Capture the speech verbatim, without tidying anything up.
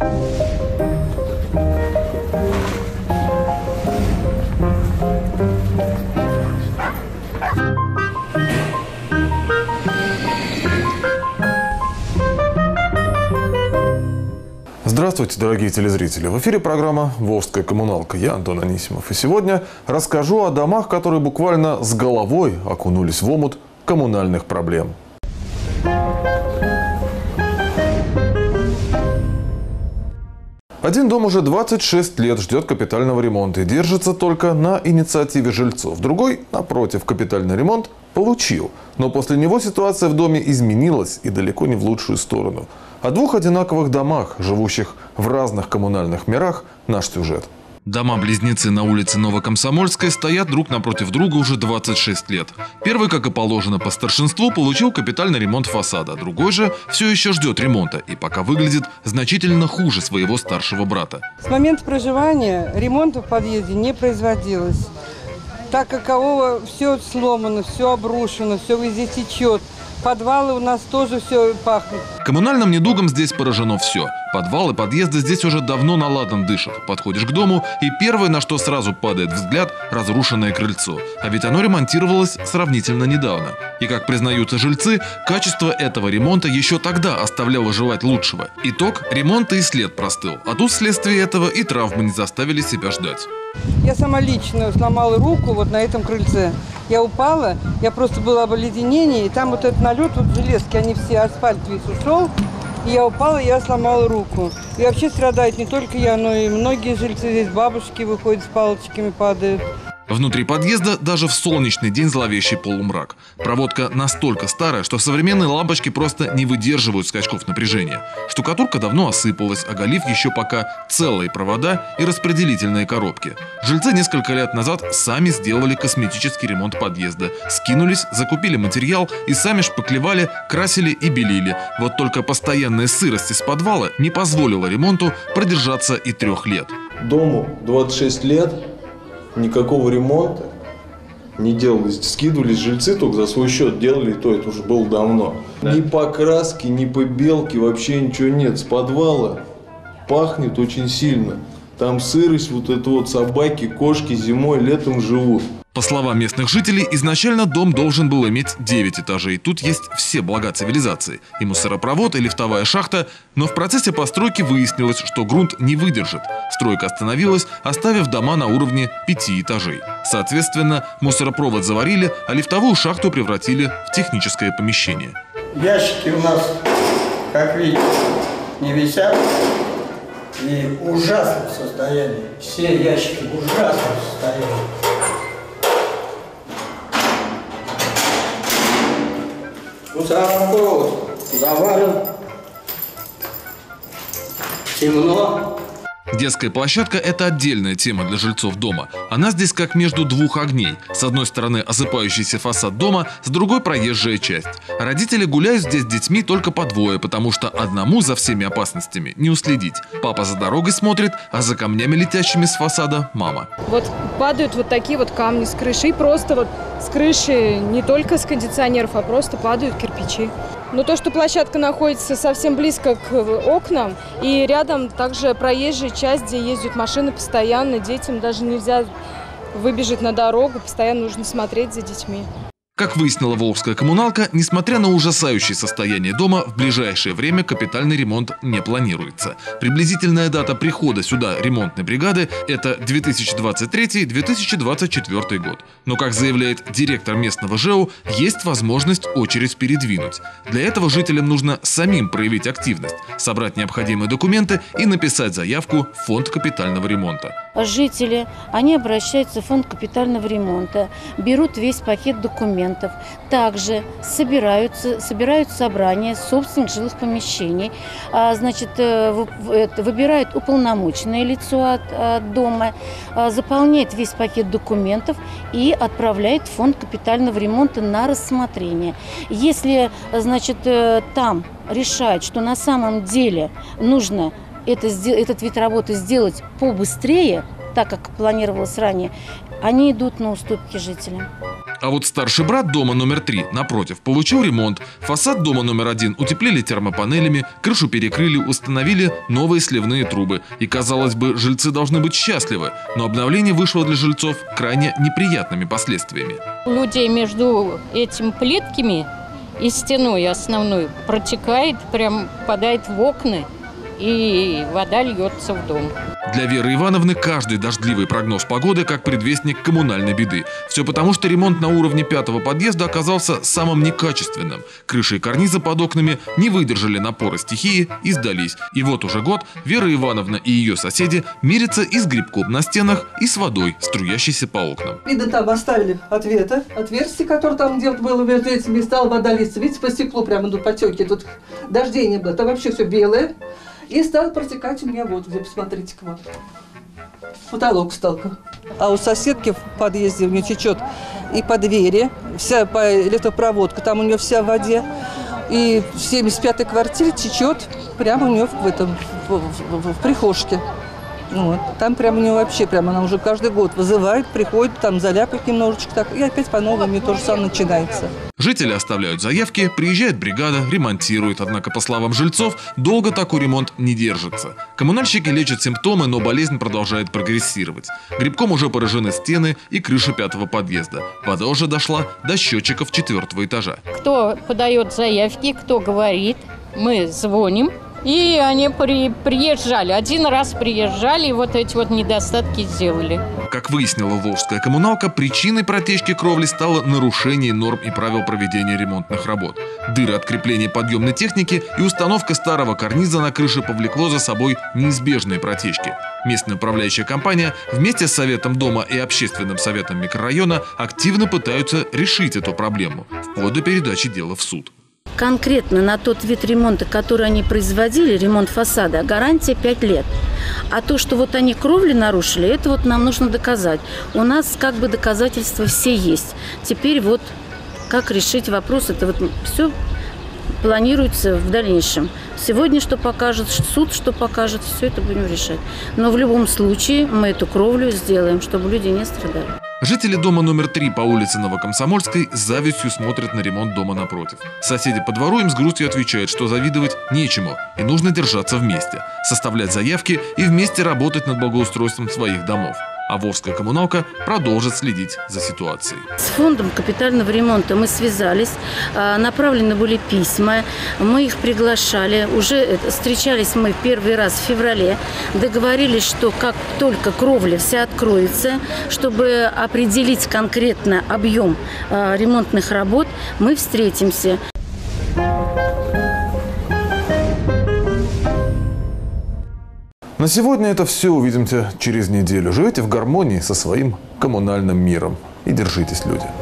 Здравствуйте, дорогие телезрители! В эфире программа «Волжская коммуналка». Я Антон Анисимов. И сегодня расскажу о домах, которые буквально с головой окунулись в омут коммунальных проблем. Один дом уже двадцать шесть лет ждет капитального ремонта и держится только на инициативе жильцов. Другой, напротив, капитальный ремонт получил. Но после него ситуация в доме изменилась и далеко не в лучшую сторону. О двух одинаковых домах, живущих в разных коммунальных мирах, наш сюжет. Дома-близнецы на улице Новокомсомольской стоят друг напротив друга уже двадцать шесть лет. Первый, как и положено по старшинству, получил капитальный ремонт фасада. Другой же все еще ждет ремонта и пока выглядит значительно хуже своего старшего брата. С момента проживания ремонта в подъезде не производилось. Так какового все сломано, все обрушено, все везде течет. Подвалы у нас тоже все пахнет. Коммунальным недугом здесь поражено все. Подвалы, подъезды здесь уже давно наладан дышат. Подходишь к дому, и первое, на что сразу падает взгляд – разрушенное крыльцо. А ведь оно ремонтировалось сравнительно недавно. И, как признаются жильцы, качество этого ремонта еще тогда оставляло желать лучшего. Итог – ремонта и след простыл. А тут вследствие этого и травмы не заставили себя ждать. Я сама лично сломала руку вот на этом крыльце. Я упала, я просто была в оледенении, и там вот этот налет, вот железки, они все, асфальт весь ушел. И я упала, и я сломала руку. И вообще страдает не только я, но и многие жильцы здесь, бабушки выходят с палочками, падают. Внутри подъезда даже в солнечный день зловещий полумрак. Проводка настолько старая, что современные лампочки просто не выдерживают скачков напряжения. Штукатурка давно осыпалась, оголив еще пока целые провода и распределительные коробки. Жильцы несколько лет назад сами сделали косметический ремонт подъезда. Скинулись, закупили материал и сами шпаклевали, красили и белили. Вот только постоянная сырость из подвала не позволила ремонту продержаться и трех лет. Дому двадцать шесть лет. Никакого ремонта не делались, скидывались жильцы, только за свой счет делали, и то это уже было давно. Да. Ни покраски, ни побелки, вообще ничего нет. С подвала пахнет очень сильно. Там сырость, вот это вот собаки, кошки зимой, летом живут. По словам местных жителей, изначально дом должен был иметь девять этажей. Тут есть все блага цивилизации. И мусоропровод, и лифтовая шахта. Но в процессе постройки выяснилось, что грунт не выдержит. Стройка остановилась, оставив дома на уровне пяти этажей. Соответственно, мусоропровод заварили, а лифтовую шахту превратили в техническое помещение. Ящики у нас, как видите, не висят. И в ужасном состоянии. Все ящики в ужасном состоянии. Мусоропровод завален, темно. Детская площадка – это отдельная тема для жильцов дома. Она здесь как между двух огней. С одной стороны осыпающийся фасад дома, с другой – проезжая часть. Родители гуляют здесь с детьми только по двое, потому что одному за всеми опасностями не уследить. Папа за дорогой смотрит, а за камнями, летящими с фасада, мама. Вот падают вот такие вот камни с крыши. И просто вот с крыши не только с кондиционеров, а просто падают кирпичи. Но то, что площадка находится совсем близко к окнам, и рядом также проезжая часть, где ездят машины постоянно, детям даже нельзя выбежать на дорогу, постоянно нужно смотреть за детьми. Как выяснила Волжская коммуналка, несмотря на ужасающее состояние дома, в ближайшее время капитальный ремонт не планируется. Приблизительная дата прихода сюда ремонтной бригады – это две тысячи двадцать третий — две тысячи двадцать четвёртый год. Но, как заявляет директор местного ЖЭУ, есть возможность очередь передвинуть. Для этого жителям нужно самим проявить активность, собрать необходимые документы и написать заявку в фонд капитального ремонта. Жители, они обращаются в фонд капитального ремонта, берут весь пакет документов, также собираются, собирают собрания собственных жилых помещений, значит, выбирают уполномоченное лицо от, от дома, заполняет весь пакет документов и отправляет в фонд капитального ремонта на рассмотрение. Если, значит, там решают, что на самом деле нужно Это, этот вид работы сделать побыстрее, так как планировалось ранее, они идут на уступки жителям. А вот старший брат дома номер три, напротив, получил ремонт. Фасад дома номер один утеплили термопанелями, крышу перекрыли, установили новые сливные трубы. И, казалось бы, жильцы должны быть счастливы. Но обновление вышло для жильцов крайне неприятными последствиями. У людей между этими плитками и стеной основной протекает, прям попадает в окна, и вода льется в дом. Для Веры Ивановны каждый дождливый прогноз погоды как предвестник коммунальной беды. Все потому, что ремонт на уровне пятого подъезда оказался самым некачественным. Крыши и карнизы под окнами не выдержали напора стихии и сдались. И вот уже год Вера Ивановна и ее соседи мирятся и с грибком на стенах, и с водой, струящейся по окнам. Видно, там оставили ответы, отверстие, которое там где-то было между этими, стала вода литься. Видите, по стеклу прямо идут потеки. Тут дождей не было, там вообще все белое. И стал протекать у меня вот где, посмотрите-ка, вот. Потолок стал. А у соседки в подъезде у нее течет и по двери, вся по электропроводка, там у нее вся в воде. И в семьдесят пятой квартире течет прямо у нее в, этом, в, в, в, в прихожке. Вот. Там прямо у нее вообще, прямо она уже каждый год вызывает, приходит, там заляпает немножечко так, и опять по-новому у нее то же самое начинается. Жители оставляют заявки, приезжает бригада, ремонтирует. Однако, по словам жильцов, долго такой ремонт не держится. Коммунальщики лечат симптомы, но болезнь продолжает прогрессировать. Грибком уже поражены стены и крыша пятого подъезда. Вода уже дошла до счетчиков четвертого этажа. Кто подает заявки, кто говорит, мы звоним. И они при, приезжали. Один раз приезжали и вот эти вот недостатки сделали. Как выяснила волжская коммуналка, причиной протечки кровли стало нарушение норм и правил проведения ремонтных работ. Дыры от крепления подъемной техники и установка старого карниза на крыше повлекло за собой неизбежные протечки. Местная управляющая компания вместе с Советом дома и Общественным советом микрорайона активно пытаются решить эту проблему, вплоть до передачи дела в суд. Конкретно на тот вид ремонта, который они производили, ремонт фасада, гарантия пять лет. А то, что вот они кровли нарушили, это вот нам нужно доказать. У нас как бы доказательства все есть. Теперь вот как решить вопрос, это вот все планируется в дальнейшем. Сегодня что покажет, суд что покажет, все это будем решать. Но в любом случае мы эту кровлю сделаем, чтобы люди не страдали. Жители дома номер три по улице Новокомсомольской с завистью смотрят на ремонт дома напротив. Соседи по двору им с грустью отвечают, что завидовать нечему и нужно держаться вместе, составлять заявки и вместе работать над благоустройством своих домов. А волжская коммуналка продолжит следить за ситуацией. С фондом капитального ремонта мы связались, направлены были письма, мы их приглашали. Уже встречались мы первый раз в феврале, договорились, что как только кровля вся откроется, чтобы определить конкретно объем ремонтных работ, мы встретимся. На сегодня это все. Увидимся через неделю. Живите в гармонии со своим коммунальным миром. И держитесь, люди.